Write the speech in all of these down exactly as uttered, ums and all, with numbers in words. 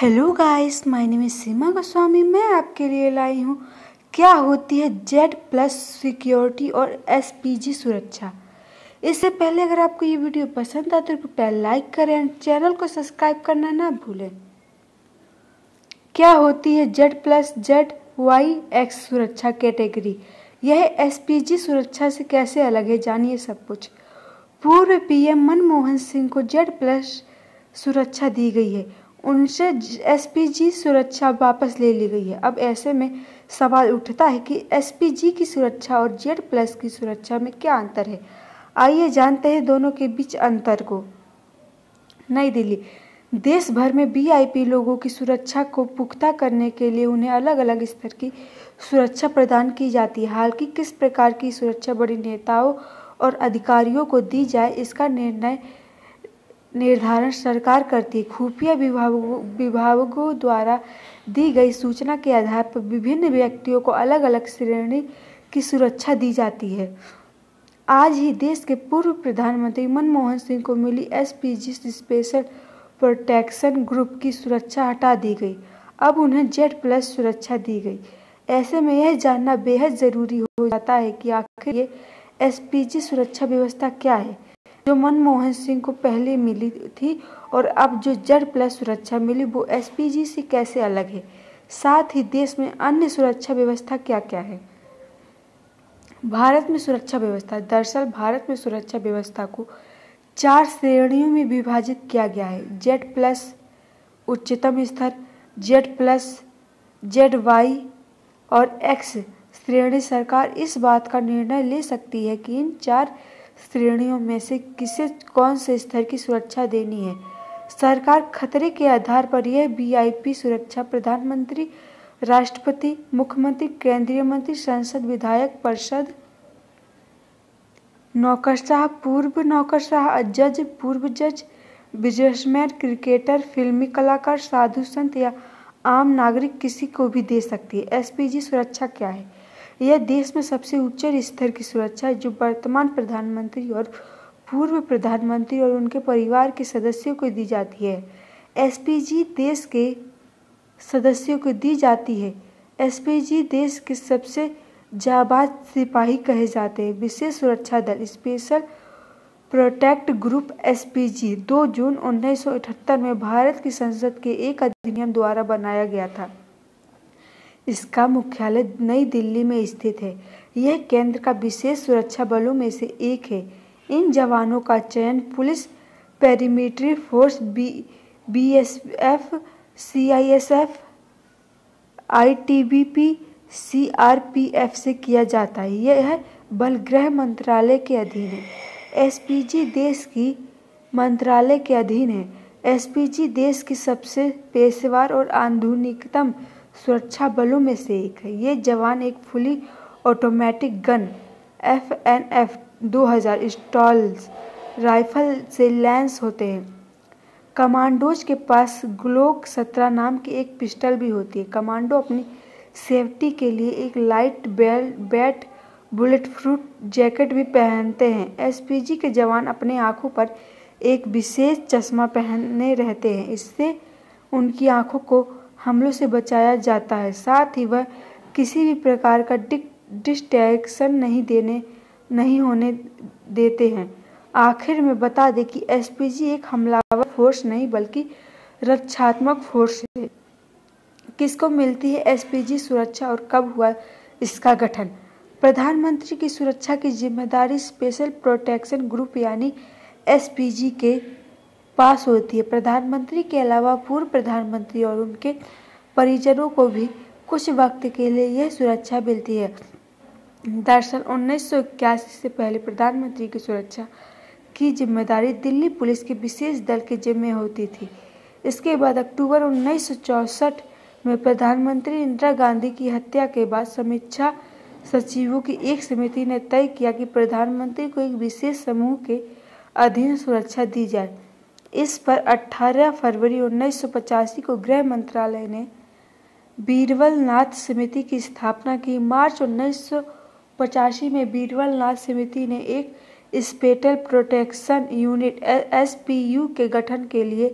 Hello guys, my name is Seema Goswami. मैं आपके लिए लाई हूँ क्या होती है जेड प्लस सिक्योरिटी और एसपीजी सुरक्षा। इससे पहले अगर आपको ये वीडियो पसंद आए तो कृपया लाइक करें और चैनल को सब्सक्राइब करना ना भूलें। क्या होती है Z plus Z Y X सुरक्षा कैटेगरी? यह एसपीजी सुरक्षा से कैसे अलग है, जानिए सब कुछ। पूर्व पीएम मनमोहन सिंह को जेड प्लस सुरक्षा दी गई है, उनसे एसपीजी सुरक्षा वापस ले ली गई है। अब ऐसे में सवाल उठता है कि एसपीजी की सुरक्षा और जेड प्लस की सुरक्षा में क्या अंतर है। आइए जानते हैं दोनों के बीच अंतर को। नई दिल्ली। देश भर में वीआईपी लोगों की सुरक्षा को पुख्ता करने के लिए उन्हें अलग अलग स्तर की सुरक्षा प्रदान की जाती है। हालांकि किस प्रकार की सुरक्षा बड़े नेताओं और अधिकारियों को दी जाए, इसका निर्णय निर्धारण सरकार करती है। खुफिया विभागों विभागों द्वारा दी गई सूचना के आधार पर विभिन्न व्यक्तियों को अलग अलग श्रेणी की सुरक्षा दी जाती है। आज ही देश के पूर्व प्रधानमंत्री मनमोहन सिंह को मिली एसपीजी स्पेशल प्रोटेक्शन ग्रुप की सुरक्षा हटा दी गई। अब उन्हें जेड प्लस सुरक्षा दी गई। ऐसे में यह जानना बेहद जरूरी हो जाता है कि आखिर ये एसपीजी सुरक्षा व्यवस्था क्या है, जो मनमोहन सिंह को पहले मिली थी, और अब जो जेड प्लस सुरक्षा मिली वो एसपीजी से कैसे अलग है। साथ ही देश में अन्य सुरक्षा व्यवस्था क्या क्या है। भारत में सुरक्षा व्यवस्था। दरअसल भारत में सुरक्षा व्यवस्था को चार श्रेणियों में विभाजित किया गया है। जेड प्लस उच्चतम स्तर, जेड प्लस, जेड वाई और एक्स श्रेणी। सरकार इस बात का निर्णय ले सकती है कि इन चार श्रेणियों में से किसे कौन से स्तर की सुरक्षा देनी है। सरकार खतरे के आधार पर यह वीआईपी सुरक्षा प्रधानमंत्री, राष्ट्रपति, मुख्यमंत्री, केंद्रीय मंत्री, संसद, विधायक परिषद, नौकरशाह, पूर्व नौकरशाह, जज, पूर्व जज, बिजनेसमैन, क्रिकेटर, फिल्मी कलाकार, साधु संत या आम नागरिक किसी को भी दे सकती है। एसपीजी सुरक्षा क्या है? यह देश में सबसे उच्च स्तर की सुरक्षा है जो वर्तमान प्रधानमंत्री और पूर्व प्रधानमंत्री और उनके परिवार के सदस्यों को दी जाती है। एसपीजी देश के सदस्यों को दी जाती है। एसपीजी देश के सबसे जाबाज सिपाही कहे जाते हैं। विशेष सुरक्षा दल स्पेशल प्रोटेक्ट ग्रुप एसपीजी दो जून उन्नीस सौ अठहत्तर में भारत की संसद के एक अधिनियम द्वारा बनाया गया था। इसका मुख्यालय नई दिल्ली में स्थित है। यह केंद्र का विशेष सुरक्षा बलों में से एक है। इन जवानों का चयन police, paramilitary force, B BSF, CISF, ITBP, CRPF से किया जाता है। यह बल गृह मंत्रालय के अधीन है। एसपीजी देश की मंत्रालय के अधीन है। एसपीजी देश की सबसे पेशेवर और आधुनिकतम सुरक्षा बलों में से एक है। ये जवान एक फुली ऑटोमेटिक गन एफएनएफ दो हज़ार स्टॉल्स राइफल से लैस होते हैं। कमांडोज के पास ग्लोक सत्रह नाम की एक पिस्टल भी होती है। कमांडो अपनी सेफ्टी के लिए एक light belt bat bulletproof jacket भी पहनते हैं। एसपीजी के जवान अपने आंखों पर एक विशेष चश्मा पहने रहते हैं। इससे उनकी आंखों को हमलों से बचाया जाता है। साथ ही वह किसी भी प्रकार का डिस्ट्रैक्शन नहीं देने नहीं होने देते हैं। आखिर में बता दें कि एसपीजी एक हमलावर फोर्स नहीं बल्कि रक्षात्मक फोर्स है। किसको मिलती है एसपीजी सुरक्षा और कब हुआ इसका गठन? प्रधानमंत्री की सुरक्षा की जिम्मेदारी स्पेशल प्रोटेक्शन ग्रुप यानी एसपीजी के पास होती है। प्रधानमंत्री के अलावा पूर्व प्रधानमंत्री और उनके परिजनों को भी कुछ वक्त के लिए यह सुरक्षा मिलती है। दरअसल उन्नीस सौ इक्यासी से पहले प्रधानमंत्री की सुरक्षा की जिम्मेदारी दिल्ली पुलिस के विशेष दल के जिम्मे होती थी। इसके बाद अक्टूबर उन्नीस सौ चौसठ में प्रधानमंत्री इंदिरा गांधी की हत्या के बाद समीक्षा सचिवों की एक समिति ने तय किया कि प्रधानमंत्री को एक विशेष समूह के अधीन सुरक्षा दी जाए। इस पर अठारह फरवरी उन्नीस सौ पचासी को गृह मंत्रालय ने बीरबल नाथ समिति की स्थापना की। मार्च उन्नीस सौ पचासी में बीरबल नाथ समिति ने एक स्पेशल प्रोटेक्शन यूनिट एसपीयू के गठन के लिए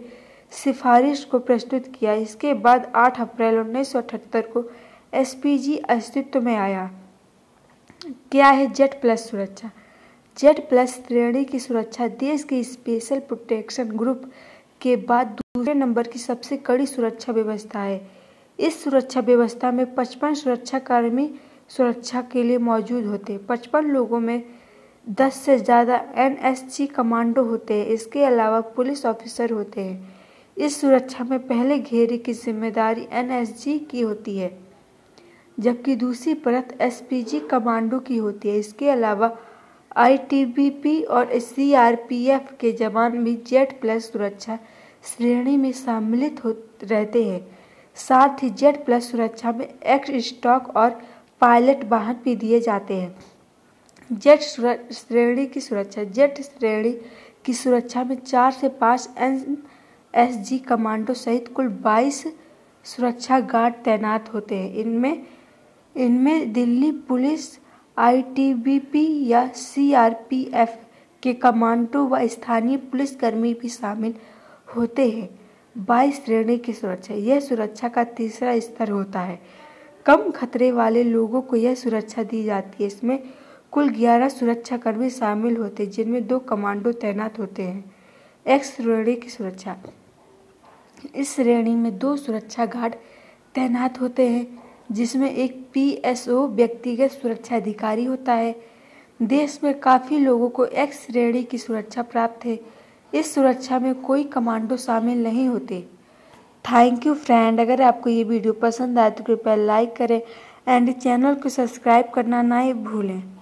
सिफारिश को प्रस्तुत किया। इसके बाद आठ अप्रैल उन्नीस सौ अठहत्तर को एस पी जी अस्तित्व में आया। क्या है जेड प्लस सुरक्षा? जेड प्लस श्रेणी की सुरक्षा देश के स्पेशल प्रोटेक्शन ग्रुप के बाद दूसरे नंबर की सबसे कड़ी सुरक्षा व्यवस्था है। इस सुरक्षा व्यवस्था में पचपन सुरक्षाकर्मी सुरक्षा के लिए मौजूद होते हैं। पचपन लोगों में दस से ज़्यादा एन एस जी कमांडो होते हैं। इसके अलावा पुलिस ऑफिसर होते हैं। इस सुरक्षा में पहले घेरे की जिम्मेदारी एन एस जी की होती है, जबकि दूसरी परत एस पी जी कमांडो की होती है। इसके अलावा आई टी बी पी और सी आर पी एफ के जवान भी जेड प्लस सुरक्षा श्रेणी में सम्मिलित हो रहते हैं। साथ ही जेड प्लस सुरक्षा में एक्स स्टॉक और पायलट वाहन भी दिए जाते हैं। जेड श्रेणी की सुरक्षा जेड श्रेणी की सुरक्षा में चार से पाँच एन एस जी कमांडो सहित कुल बाईस सुरक्षा गार्ड तैनात होते हैं। इनमें इनमें Delhi police, I T B P या सी आर पी एफ के कमांडो व स्थानीय पुलिसकर्मी भी शामिल होते हैं। बाईस श्रेणी की सुरक्षा यह सुरक्षा का तीसरा स्तर होता है। कम खतरे वाले लोगों को यह सुरक्षा दी जाती है। इसमें कुल ग्यारह सुरक्षाकर्मी शामिल होते हैं, जिनमें दो कमांडो तैनात होते हैं। एक्स श्रेणी की सुरक्षा इस श्रेणी में दो सुरक्षा गार्ड तैनात होते हैं, जिसमें एक पी एस ओ व्यक्तिगत सुरक्षा अधिकारी होता है। देश में काफ़ी लोगों को एक्स श्रेणी की सुरक्षा प्राप्त है। इस सुरक्षा में कोई कमांडो शामिल नहीं होते। Thank you friend. अगर आपको ये वीडियो पसंद आए तो कृपया लाइक करें एंड चैनल को सब्सक्राइब करना ना भूलें।